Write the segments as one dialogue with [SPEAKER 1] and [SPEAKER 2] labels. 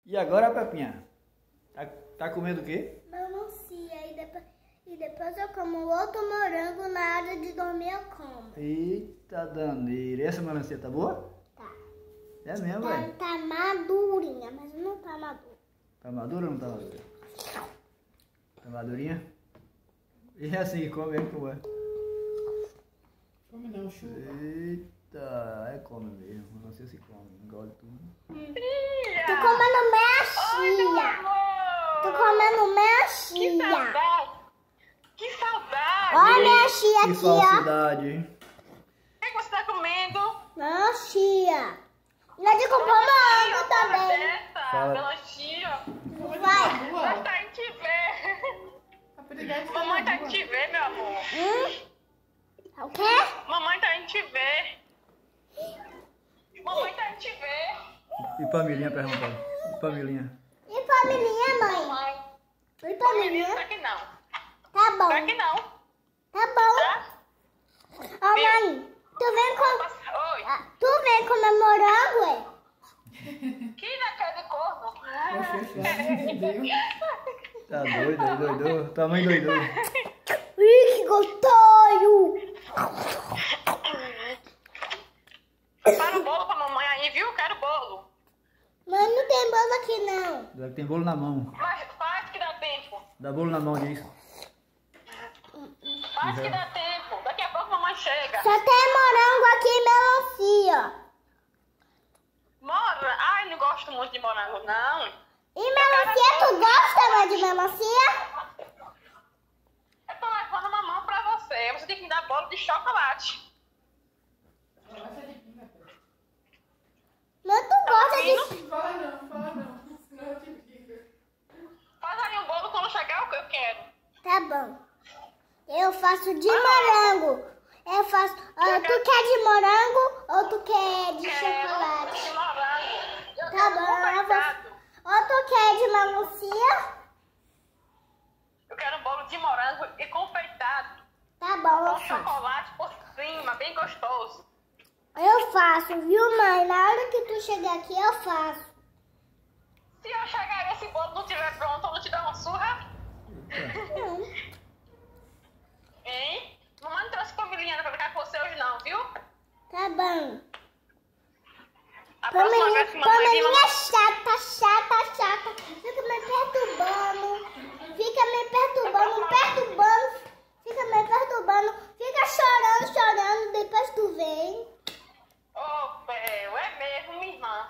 [SPEAKER 1] E agora, Pepinha? Tá comendo o quê?
[SPEAKER 2] Melancia. E depois eu como outro morango. Na hora de dormir eu como.
[SPEAKER 1] Eita daneira. E essa melancia tá boa?
[SPEAKER 2] Tá.
[SPEAKER 1] É mesmo, velho?
[SPEAKER 2] Tá madurinha, mas não tá madura.
[SPEAKER 1] Tá madura ou não tá madura? Tá madurinha? E é assim que come, hein? Como é?
[SPEAKER 3] Come não, chupa.
[SPEAKER 1] Eita, come mesmo. Melancia se come, engole tudo.
[SPEAKER 2] Tô comendo melancia. Tô comendo
[SPEAKER 4] Que
[SPEAKER 2] melancia.
[SPEAKER 4] saudade! Que saudade!
[SPEAKER 2] Olha a melancia
[SPEAKER 1] Que
[SPEAKER 2] aqui, ó.
[SPEAKER 1] falsidade, hein?
[SPEAKER 4] O que você tá comendo?
[SPEAKER 2] Melancia. Nós de comprar morango também.
[SPEAKER 1] Fala.
[SPEAKER 4] Melancia.
[SPEAKER 2] Vai.
[SPEAKER 4] Mas tá em te ver. Mamãe tá em te ver, meu amor.
[SPEAKER 2] O quê?
[SPEAKER 4] Mamãe tá em te ver. Mamãe tá em te ver.
[SPEAKER 1] E Pamilinha perguntando. E Pamilinha?
[SPEAKER 2] E família, mãe?
[SPEAKER 4] Mãe.
[SPEAKER 2] E
[SPEAKER 4] Menino,
[SPEAKER 2] família?
[SPEAKER 4] tá aqui não.
[SPEAKER 2] Tá bom.
[SPEAKER 4] Tá aqui não.
[SPEAKER 2] Tá bom.
[SPEAKER 4] Tá?
[SPEAKER 2] Ó, mãe,
[SPEAKER 4] Oi.
[SPEAKER 2] tu vem comer morango, é?
[SPEAKER 4] Que na cara de corno.
[SPEAKER 1] Tá doido, doido. Tua mãe doidou.
[SPEAKER 2] Ih, que gostoso!
[SPEAKER 4] Prepara o bolo pra mamãe aí, viu? Quero bolo.
[SPEAKER 2] Mas não tem bolo aqui, não.
[SPEAKER 1] Tem bolo na mão.
[SPEAKER 4] Mas faz que dá tempo.
[SPEAKER 1] Dá bolo na mão, diz.
[SPEAKER 4] Faz que dá tempo. Daqui a pouco mamãe chega.
[SPEAKER 2] Só tem morango aqui e melancia.
[SPEAKER 4] Mora? Ai, não gosto muito de morango, não.
[SPEAKER 2] E melancia, tu gosta mais de melancia?
[SPEAKER 4] Eu tô levando uma mão pra você. Você tem que me dar bolo de chocolate.
[SPEAKER 2] Mas tu gosta de...
[SPEAKER 3] Fala não. Senão eu te digo.
[SPEAKER 4] Faz aí um bolo quando chegar o que eu quero.
[SPEAKER 2] Tá bom. Eu faço de morango. Eu faço... tu quer de morango ou tu quer de chocolate?
[SPEAKER 4] De morango. Eu
[SPEAKER 2] Tá
[SPEAKER 4] quero
[SPEAKER 2] bom, eu
[SPEAKER 4] confeitado.
[SPEAKER 2] Ou tu quer de melancia?
[SPEAKER 4] Eu quero um bolo de morango e confeitado.
[SPEAKER 2] Tá bom, eu
[SPEAKER 4] Com
[SPEAKER 2] faço.
[SPEAKER 4] chocolate por cima, bem gostoso.
[SPEAKER 2] Eu faço, viu, mãe? Na hora que tu chegar aqui, eu faço.
[SPEAKER 4] Se eu chegar e esse bolo não estiver pronto, eu não te dou uma surra?
[SPEAKER 2] Não.
[SPEAKER 4] Hein? Mamãe não trouxe família pra brincar com você hoje não, viu?
[SPEAKER 2] Tá bom.
[SPEAKER 4] A próxima vez que mamãe vir,
[SPEAKER 2] Família
[SPEAKER 4] mamãe...
[SPEAKER 2] chata. Fica me perturbando. Fica chorando. Depois tu vem.
[SPEAKER 4] Ô, Pel, é mesmo, minha irmã.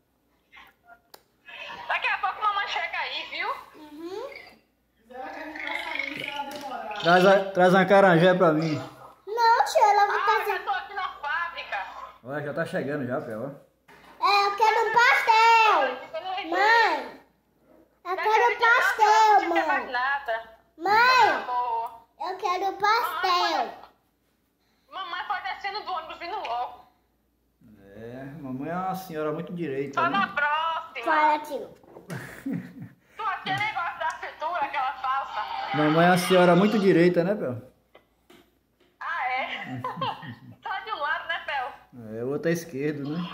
[SPEAKER 4] Daqui a pouco mamãe chega aí, viu?
[SPEAKER 3] Ela quer ficar saindo se ela demorar.
[SPEAKER 1] Traz uma caranjé pra mim.
[SPEAKER 2] Não, tia, ela vai
[SPEAKER 4] Ah,
[SPEAKER 2] fazer.
[SPEAKER 4] já tô aqui na fábrica.
[SPEAKER 1] Olha, já tá chegando já, Pel.
[SPEAKER 2] Eu quero um pastel. Mãe, eu quero pastel,
[SPEAKER 4] Não quer mais
[SPEAKER 2] mãe.
[SPEAKER 4] nada.
[SPEAKER 2] Mãe,
[SPEAKER 4] Amor.
[SPEAKER 2] eu quero pastel.
[SPEAKER 4] Mamãe foi descendo do ônibus vindo logo.
[SPEAKER 1] É, mamãe é uma senhora muito direita,
[SPEAKER 4] Só na
[SPEAKER 1] né?
[SPEAKER 4] próxima.
[SPEAKER 2] Fala, tio.
[SPEAKER 4] Tu aquele negócio da cintura, aquela falsa.
[SPEAKER 1] Mamãe é uma senhora muito direita, né, Pel?
[SPEAKER 4] Ah, é? Só de um lado, né, Pel?
[SPEAKER 1] É, o outro é esquerdo, né?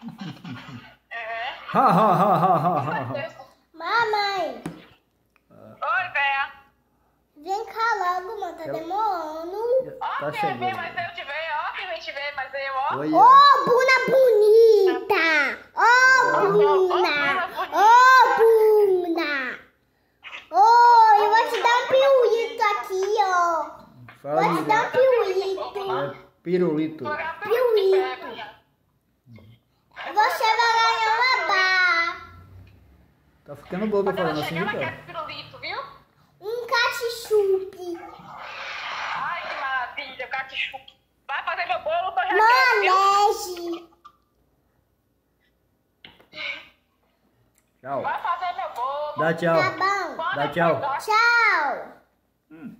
[SPEAKER 4] É.
[SPEAKER 1] Ha.
[SPEAKER 2] Mamãe,
[SPEAKER 4] Oi, Véia.
[SPEAKER 2] vem cá logo, mãe, tá demorando.
[SPEAKER 4] Ó,
[SPEAKER 1] Tá
[SPEAKER 4] quem vem,
[SPEAKER 1] chegando.
[SPEAKER 4] mas eu te vejo. Ó, quem vem te ver, mas eu, ó.
[SPEAKER 1] Oi,
[SPEAKER 2] Ô, Buna bonita! Ô, Buna! Ô, eu vou te dar um piruíto aqui, ó.
[SPEAKER 1] fala
[SPEAKER 2] Vou te dar um
[SPEAKER 1] direito.
[SPEAKER 2] piruíto.
[SPEAKER 1] É pirulito.
[SPEAKER 4] Piuí.
[SPEAKER 2] Você vai ganhar uma barra.
[SPEAKER 1] Tá ficando boba falando assim,
[SPEAKER 4] Ela
[SPEAKER 1] viu,
[SPEAKER 4] quer
[SPEAKER 1] Pel?
[SPEAKER 4] pirulito, viu?
[SPEAKER 2] Um catichupe.
[SPEAKER 4] Ai, que maravilha, catichu. Vai fazer meu bolo, tô já quero, viu?
[SPEAKER 2] Maneje.
[SPEAKER 1] Tchau.
[SPEAKER 4] Vai fazer meu bolo.
[SPEAKER 1] Dá tchau.
[SPEAKER 2] Tá bom.
[SPEAKER 4] Quando
[SPEAKER 1] Dá
[SPEAKER 4] eu
[SPEAKER 1] tchau.
[SPEAKER 4] for dar-
[SPEAKER 2] Tchau.